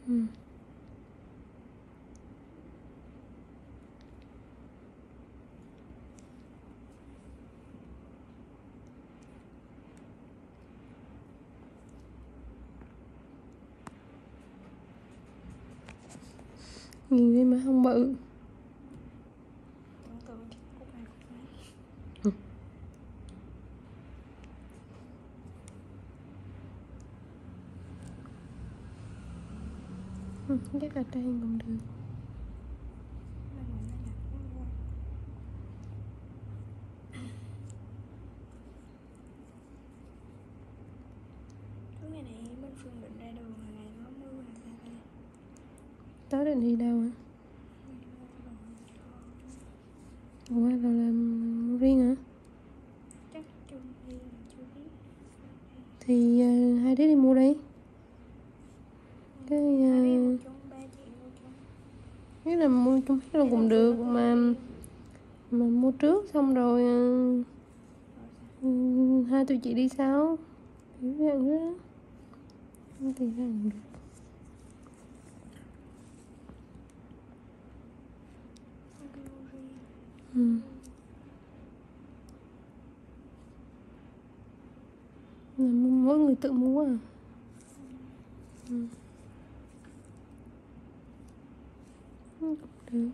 Ừ. Nhìn đi mà không bự. Tưởng tượng chắc cúc này cúc này. Ừ. Chắc là trang cũng được. Mình nghĩ nó nhặt quá luôn. Cứ ngày này bên Phương định ra đường là ngày nó mưa là sao ta? Tối định đi đâu hả? Ủa rồi làm riêng hả? Chắc chưa đi là chưa biết. Thì hai đứa đi mua đi. Cái Hai đứa mua chung, ba chị mua chung. cái là mua chung hết là cũng được mà mua trước xong rồi hai tụi chị đi sau thì ra nữa thì ra cũng được. Ừ. Là mỗi người tự mua à? Ừ. Cũng được.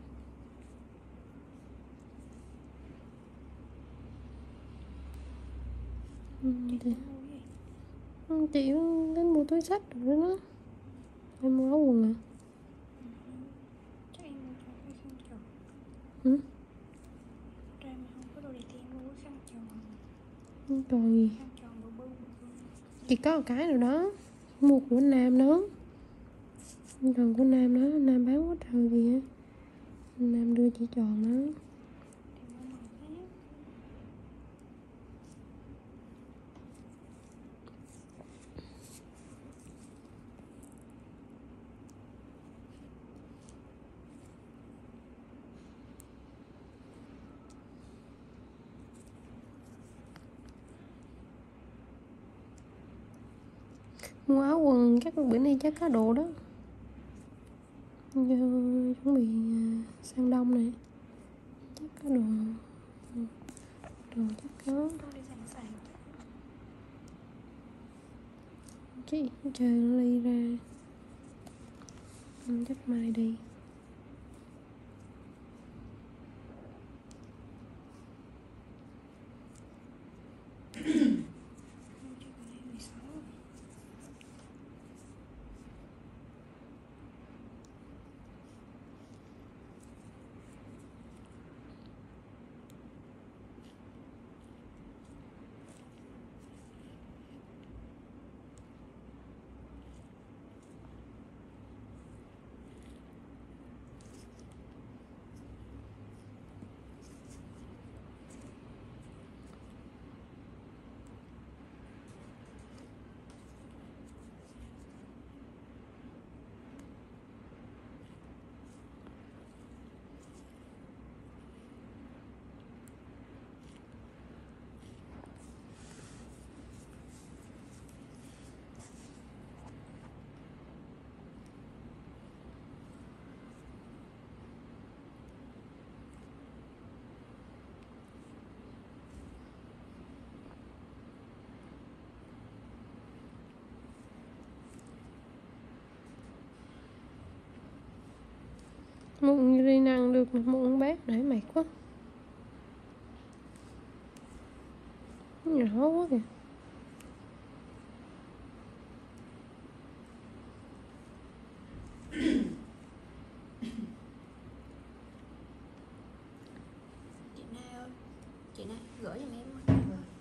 Thì chị đến mua túi xách rồi đó. Em mua áo quần à? Chắc em mua cho cái khăn tròn. Ừ? Ra mà không có đồ để thì em mua cái khăn tròn. Còn gì? Khăn tròn bự bự. Chỉ có một cái rồi đó. Mua của anh Nam đó. Còn của Nam đó, Nam bán quá trời gì á. Nam đưa chỉ tròn đó. Thì mua màu khác. Mua áo quần chắc bữa nay chắc có đồ đó. Giờ chuẩn bị sang đông này. Chắc có đồ. Đồ chắc có. Tôi đi sẵn sàng. Chị chờ ly ra. Chắc mai đi. Mụn đi năng được mà mụn bát để mệt quá. Nhỏ quá kìa. Chị Na ơi, chị Na gửi giùm em rồi.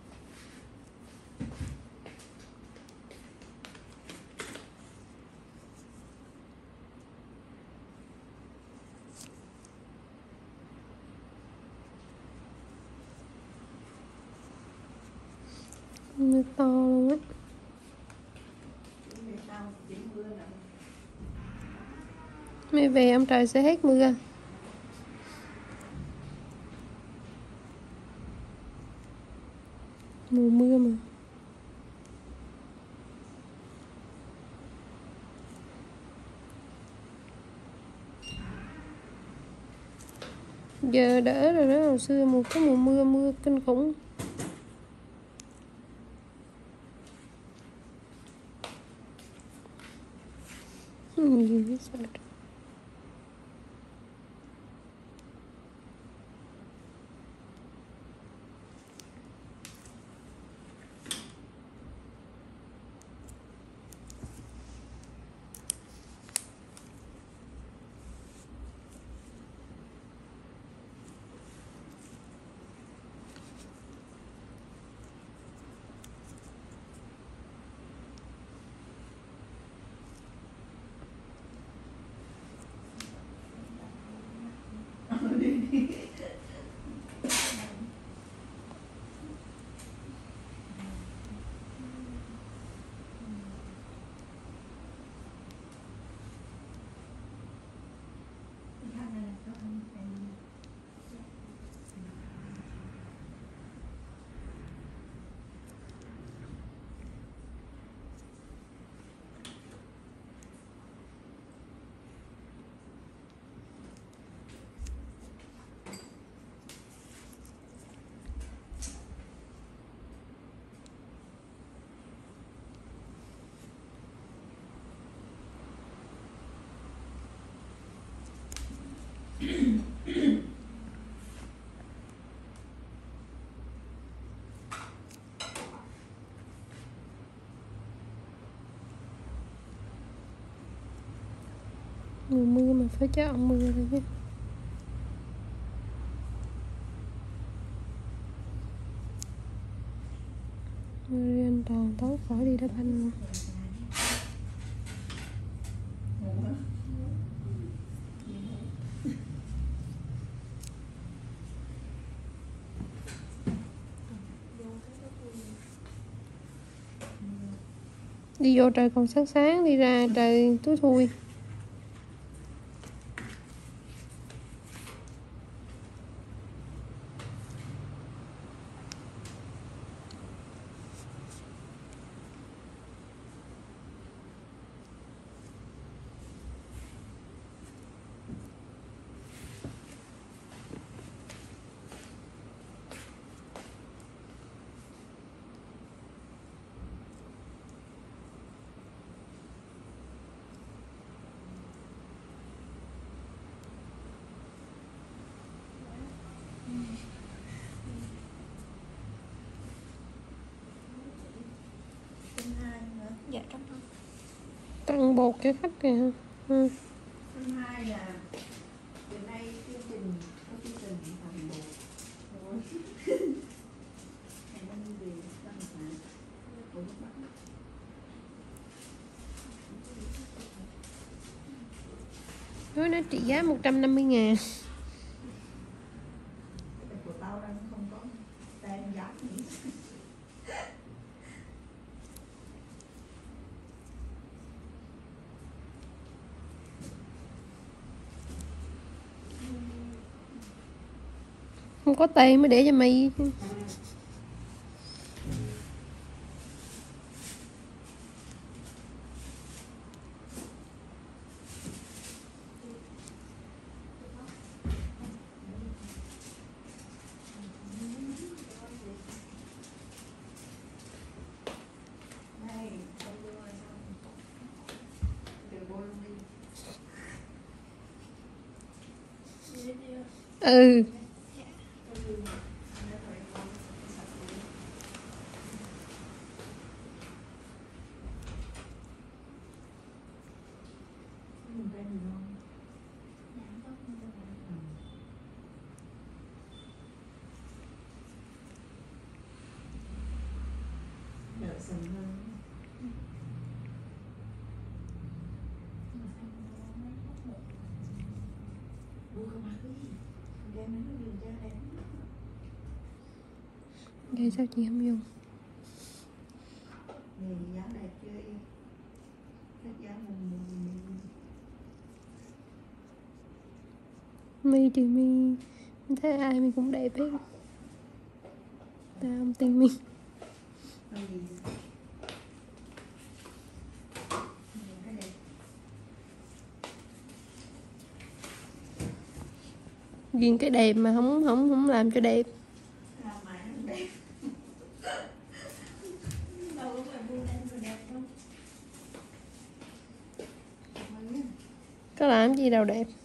Mưa to luôn á. Mẹ về ông trời sẽ hết mưa. Mùa mưa mà. Giờ đỡ rồi đó, hồi xưa có mùa mưa kinh khủng. Gì vậy sao? Mùa mưa mà phải chọn mưa rồi chứ. Mưa an toàn tối khỏi đi đá banh luôn. Đi vô trời còn sáng sáng, đi ra trời tối thui. Dạ trong không? Tặng bột cho khách kìa. Ừ. Thứ hai là từ nay chương trình có chương trình tặng bột rồi ngày hôm về đăng tải của nước Bắc. Nói nó trị giá 150.000. Của tao đang không có tem giá gì. Không có tiền mới để cho mày chứ. Này, không đưa rồi sao? Để vô luôn đi. Ừ. Đợi sầm hơn. Mua không ăn cái gì? Đem đến nó điều tra em. Vậy sao chị không dùng? Thì giá đẹp chưa em? Hết giá mùng Mi chị Mi thấy ai mi cũng đẹp hết. Tao không tin mi. cái gì? Cái đẹp. Ghiền cái đẹp mà không làm cho đẹp. làm mãi nó đẹp. đâu có phải buông lên rồi đẹp đâu. Có làm gì đâu đẹp.